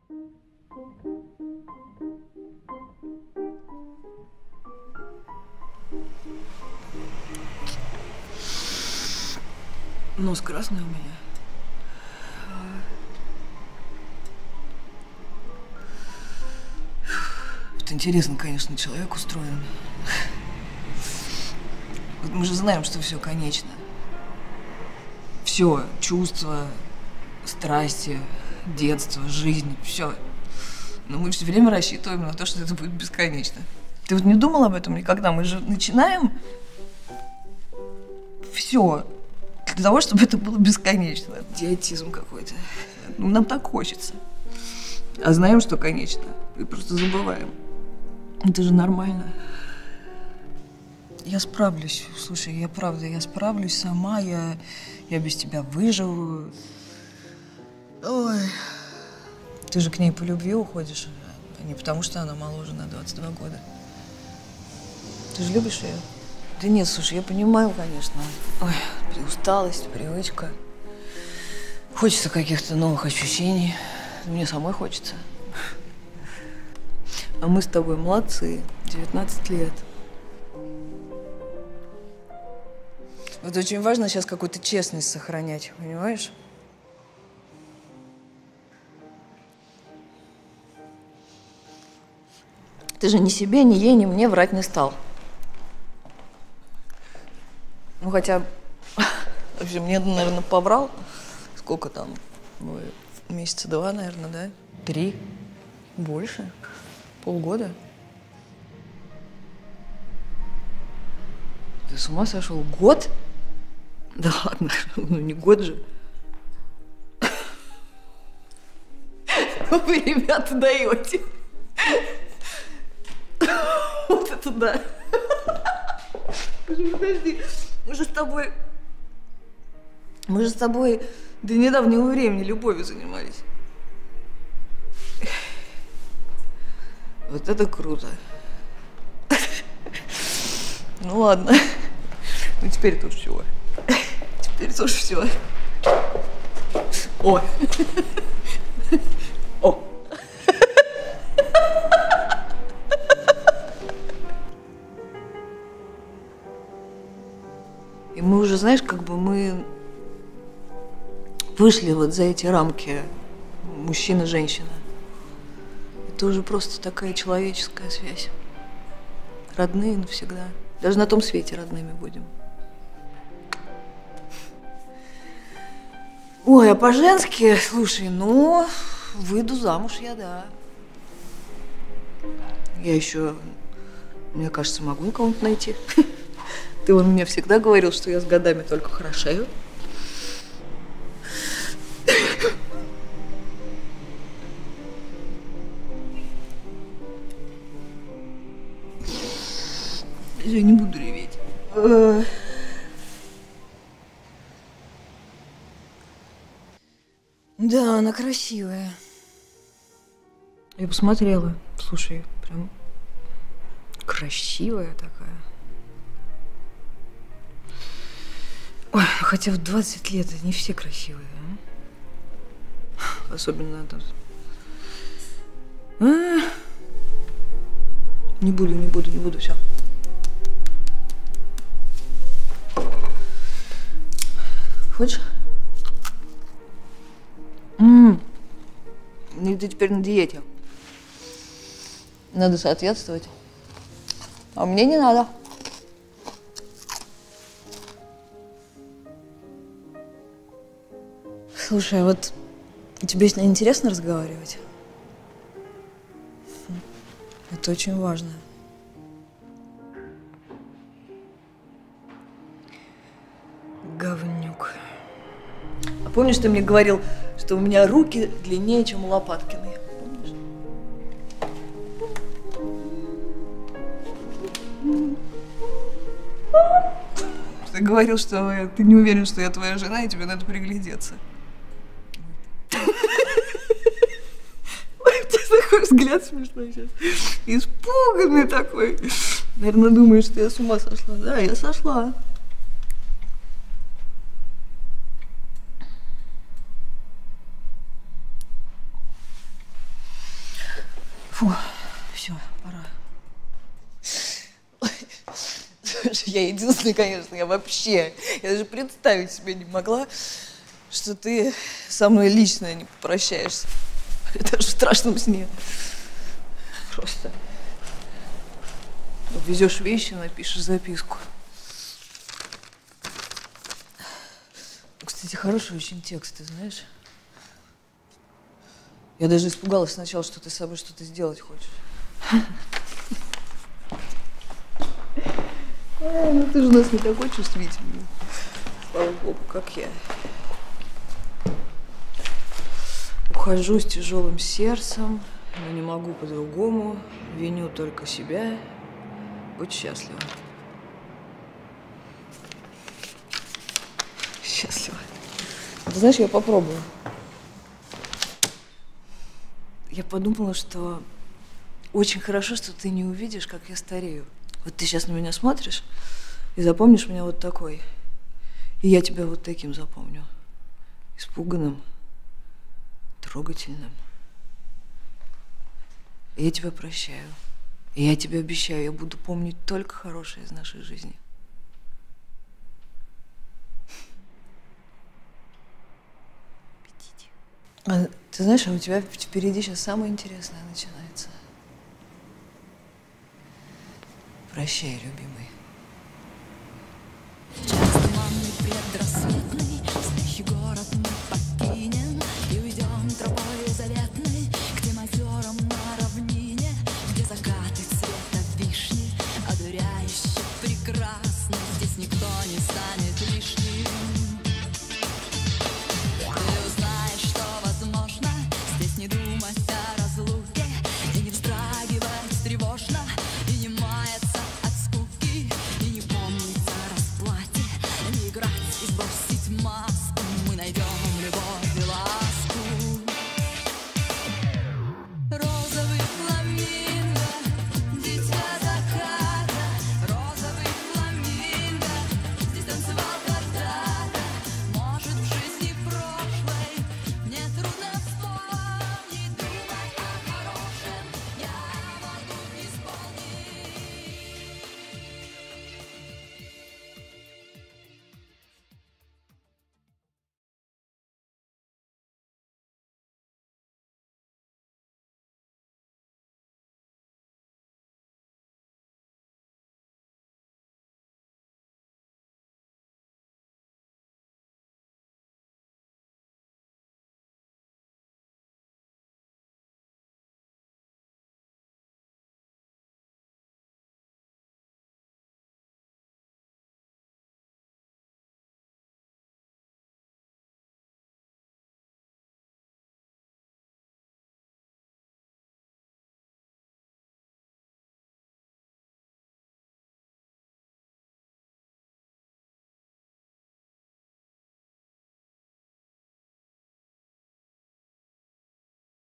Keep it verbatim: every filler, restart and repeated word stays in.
Нос красный у меня. Вот интересно, конечно, человек устроен. Вот мы же знаем, что все конечно. Все, чувства, страсти, детство, жизнь, все. Но мы все время рассчитываем на то, что это будет бесконечно. Ты вот не думал об этом никогда? Мы же начинаем все для того, чтобы это было бесконечно. Идиотизм какой-то. Нам так хочется. А знаем, что конечно. И просто забываем. Это же нормально. Я справлюсь. Слушай, я правда, я справлюсь сама. Я, я без тебя выживу. Ой. Ты же к ней по любви уходишь, а не потому, что она моложе на двадцать два года. Ты же любишь ее? Да нет, слушай, я понимаю, конечно. Ой, усталость, привычка. Хочется каких-то новых ощущений. Мне самой хочется. А мы с тобой молодцы. девятнадцать лет. Вот очень важно сейчас какую-то честность сохранять, понимаешь? Ты же ни себе, ни ей, ни мне врать не стал. Ну, хотя, вообще, мне, наверное, поврал. Сколько там? Ой, месяца два, наверное, да? Три? Больше? Полгода? Ты с ума сошел? Год? Да ладно, ну не год же. Вы, ребята, даете. Вот это да. Подожди, мы же с тобой... Мы же с тобой до недавнего времени любовью занимались. Вот это круто. Ну ладно. Ну теперь тоже все. Теперь тоже все. Ой. О. И мы уже, знаешь, как бы мы вышли вот за эти рамки мужчина-женщина. Это уже просто такая человеческая связь. Родные навсегда. Даже на том свете родными будем. Ой, а по-женски, слушай, ну, выйду замуж я, да. Я еще, мне кажется, могу кого-нибудь найти. Ты он мне всегда говорил, что я с годами только хорошею. Я не буду реветь. Да, она красивая. Я посмотрела. Слушай, прям красивая такая. Ой, хотя в двадцать лет не все красивые, а? Особенно там. А? Не буду, не буду, не буду, все. Хочешь? М-м. Ну, ты теперь на диете. Надо соответствовать. А мне не надо. Слушай, вот тебе с ней интересно разговаривать? Это очень важно. Говнюк. А помнишь, ты мне говорил, что у меня руки длиннее, чем у Лопаткиной? Помнишь? Ты говорил, что ты не уверен, что я твоя жена, и тебе надо приглядеться. У тебя такой взгляд смешной сейчас. Испуганный такой. Наверное, думаешь, что я с ума сошла. Да, я сошла. Фу, все, пора. Слушай, я единственная, конечно, я вообще, я даже представить себе не могла, что ты со мной лично не попрощаешься. Даже в страшном сне. Просто везешь вещи, напишешь записку. Кстати, хороший очень текст, ты знаешь. Я даже испугалась сначала, что ты с собой что-то сделать хочешь. А, ну ты же у нас не такой чувствительный. Слава богу, как я. Ухожу с тяжелым сердцем, но не могу по-другому. Виню только себя. Будь счастлива. Счастлива. Ты знаешь, я попробую. Я подумала, что очень хорошо, что ты не увидишь, как я старею. Вот ты сейчас на меня смотришь и запомнишь меня вот такой. И я тебя вот таким запомню. Испуганным, трогательным. И я тебя прощаю. И я тебе обещаю, я буду помнить только хорошее из нашей жизни. А, ты знаешь, а у тебя впереди сейчас самое интересное начинается. Прощай, любимый. Час туманный предрассветный, спящий город мы покинем и уйдем тропой заветной к тем озерам на равнине, где закаты цвета вишни, одуряюще прекрасно. Здесь никто не станет лишним. Ты узнаешь, что возможно здесь не думать о разлуке и не вздрагивать тревожно, и не